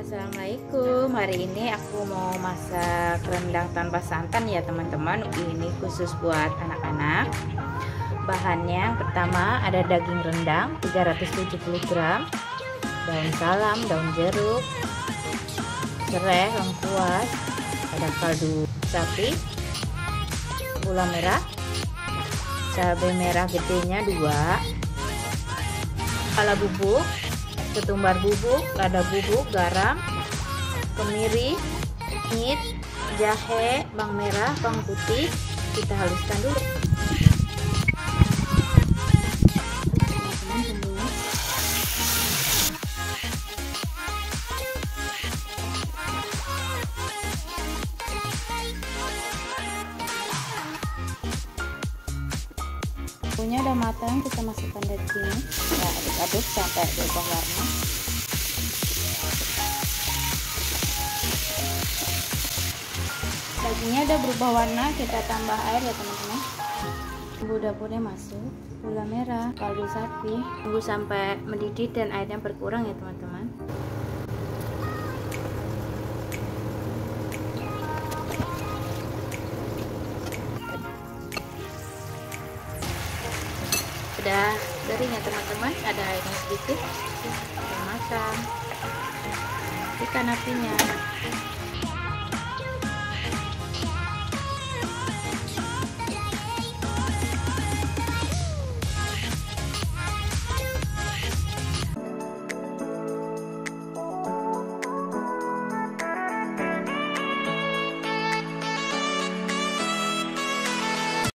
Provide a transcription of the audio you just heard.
Assalamualaikum. Hari ini aku mau masak rendang tanpa santan ya teman-teman. Ini khusus buat anak-anak. Bahannya yang pertama ada daging rendang 370 gram, daun salam, daun jeruk, serai, lengkuas, ada kaldu sapi, gula merah, cabai merah gedenya 2, kepala bubuk, ketumbar bubuk, lada bubuk, garam, kemiri, kunyit, jahe, bawang merah, bawang putih. Kita haluskan dulu. Bumbunya udah matang, kita masukkan dari sini. Ya, aduk-aduk sampai berubah warna. Dagingnya udah berubah warna, kita tambah air ya teman-teman. Bumbu dapurnya masuk, gula merah, kaldu sapi. Tunggu sampai mendidih dan airnya berkurang ya teman-teman. Udah kering ya teman-teman, ada airnya sedikit, udah matang. Matikan apinya.